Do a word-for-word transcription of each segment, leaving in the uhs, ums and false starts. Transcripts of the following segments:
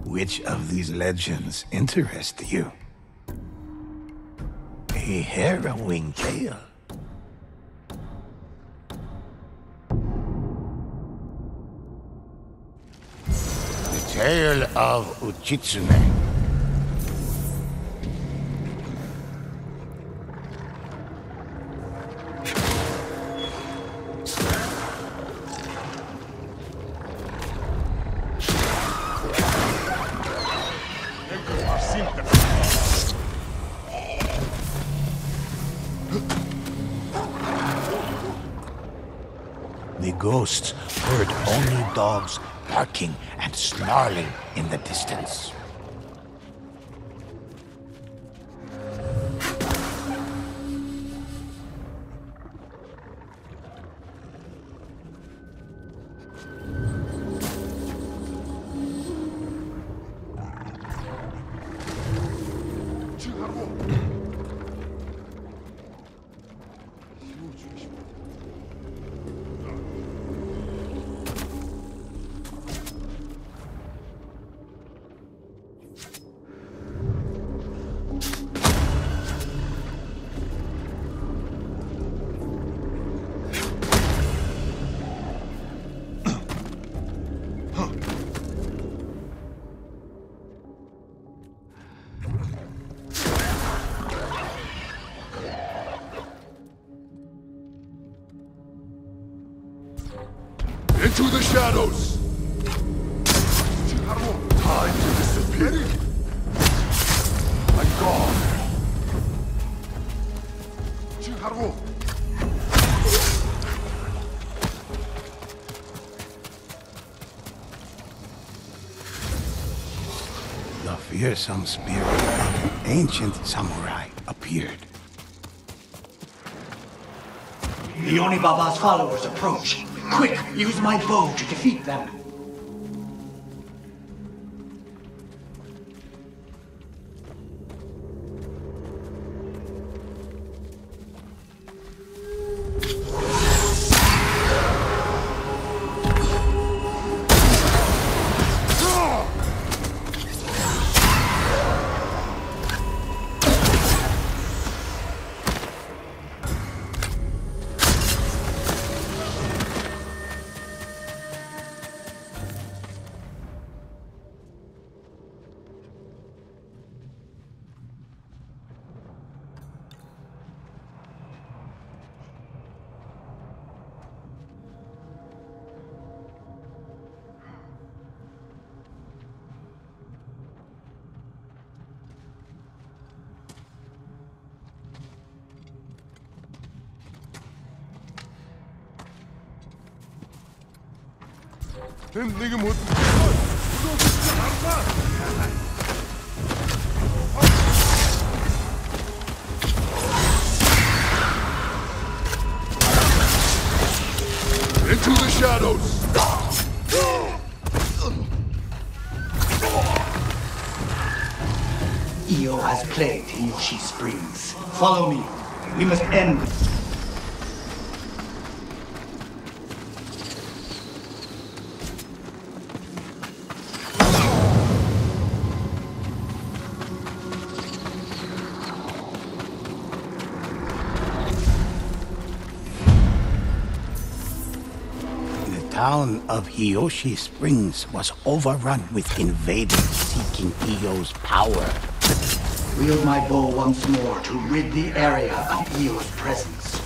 Which of these legends interest you? A harrowing tale. The tale of Uchitsune. The ghosts heard only dogs barking and snarling in the distance. Into the shadows! Time to disappear! I'm gone! The fearsome spirit of an ancient samurai appeared. Leone Baba's followers approach. Quick, use my bow to defeat them. 내가 못... Into the shadows! Io has plagued Hiyoshi Springs. Follow me. We must end this. The town of Hiyoshi Springs was overrun with invaders seeking Io's power. Wield my bow once more to rid the area of Io's presence.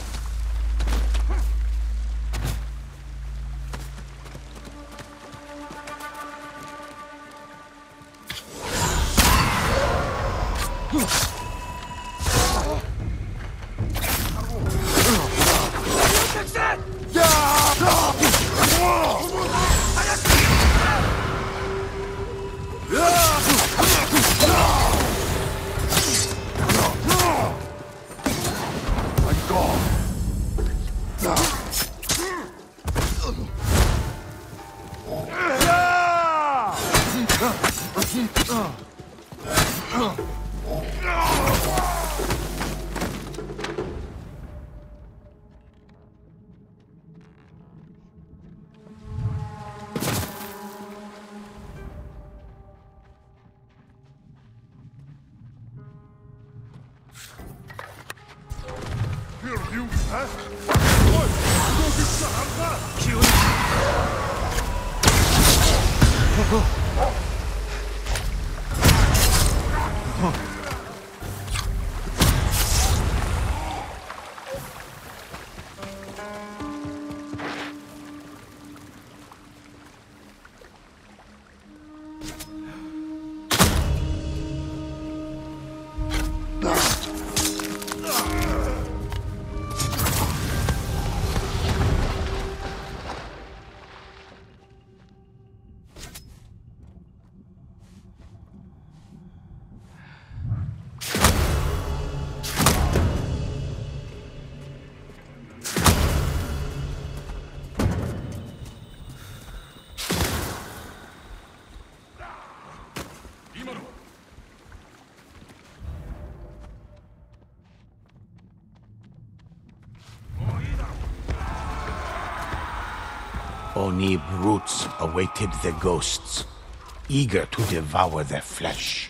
Oni brutes awaited the ghosts, eager to devour their flesh.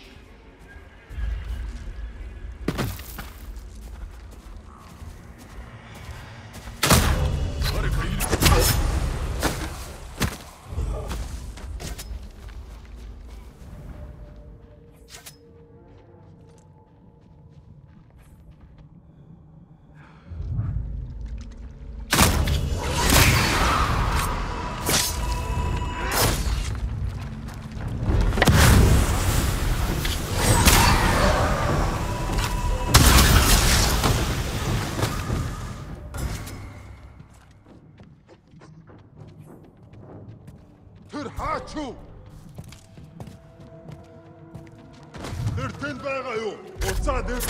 Тэрхаач юу? Тэр тэнд байгаа юу? Уцаад ир.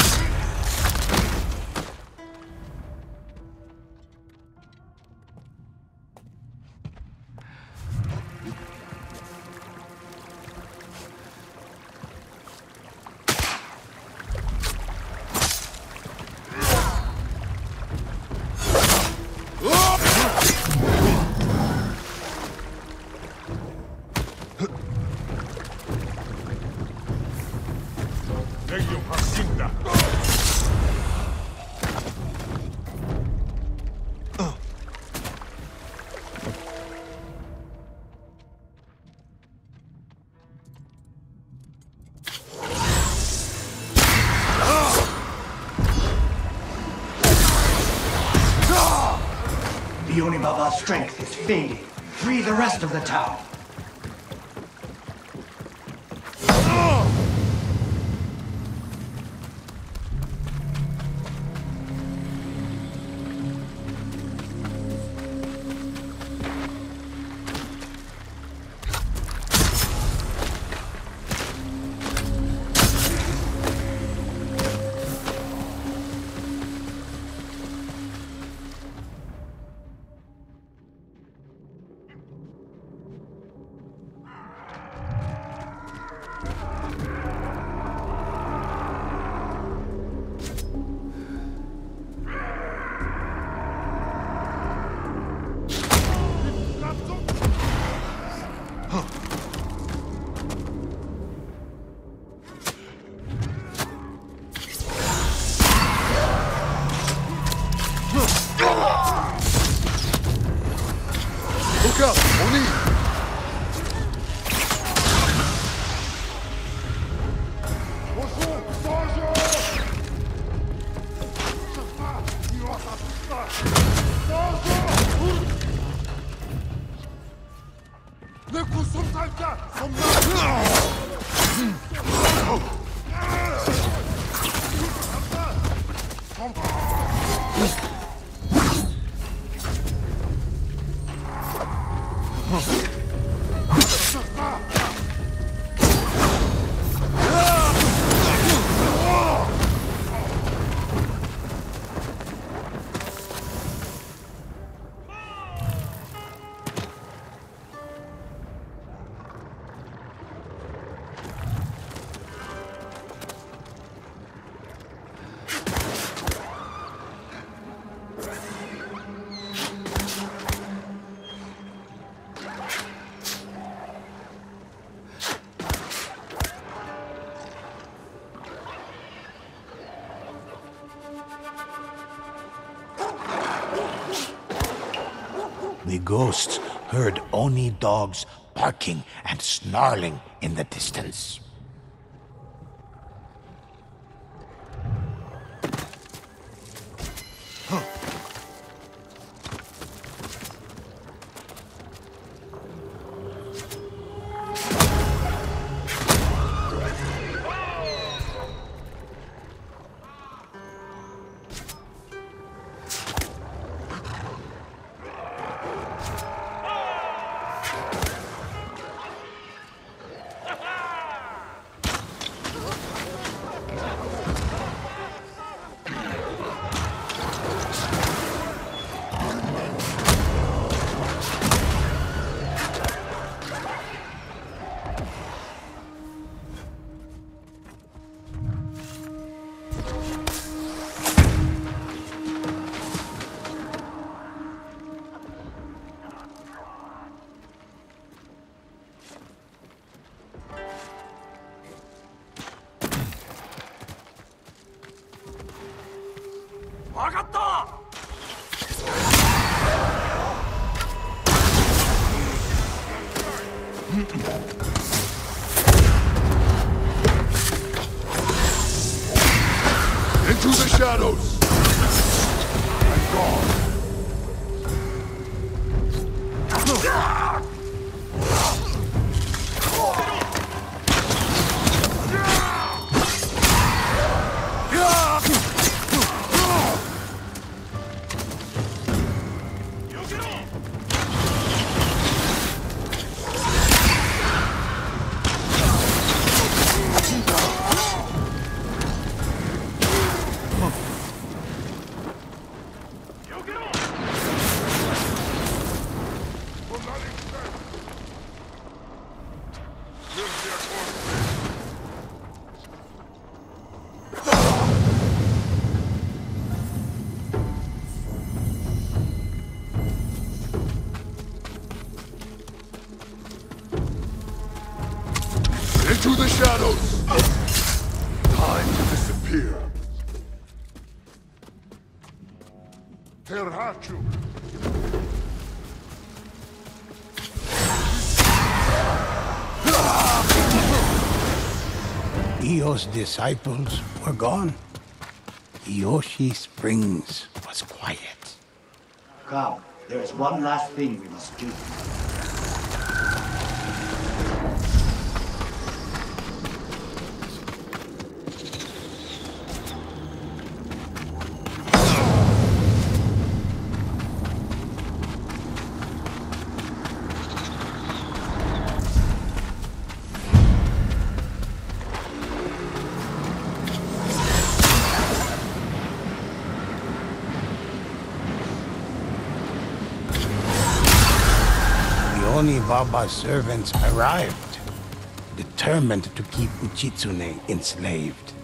The Unibaba's strength is fading. Free the rest of the town. Look out, Oni! ghosts heard Oni dogs barking and snarling in the distance. Into the shadows! I'm gone. Into the shadows! Time to disappear. Terhachu! Io's disciples were gone. Hiyoshi Springs was quiet. Cow, there is one last thing we must do. Oni Baba's servants arrived, determined to keep Uchitsune enslaved.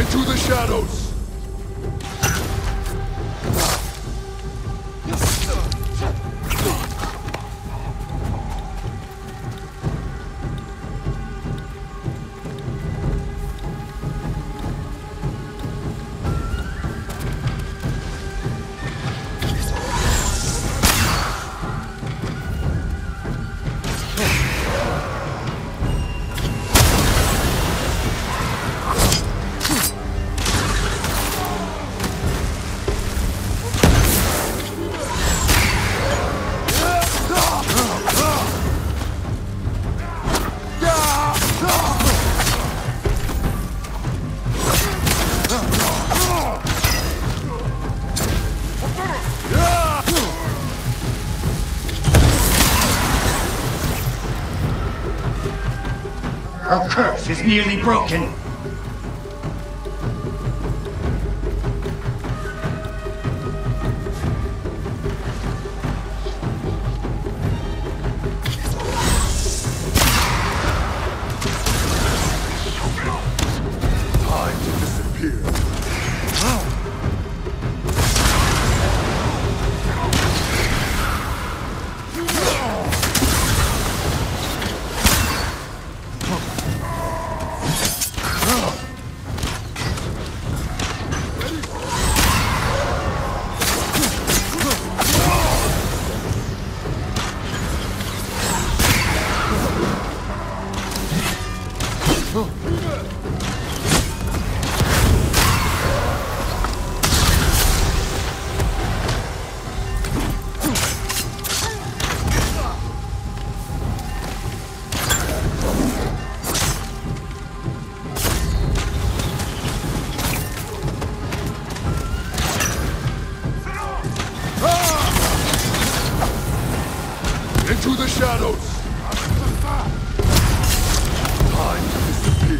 Into the shadows! Her curse is nearly broken. Time to disappear. Into the shadows! Time to disappear.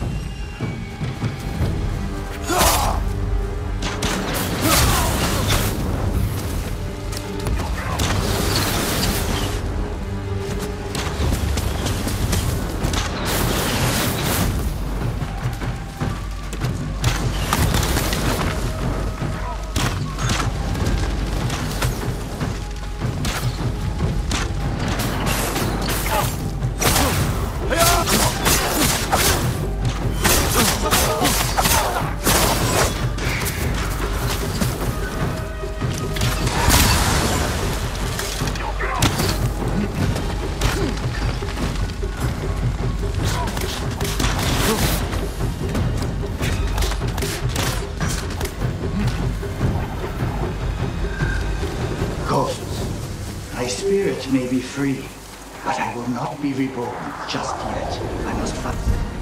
Ghosts, my spirit may be free, but I will not be reborn just yet. I must find...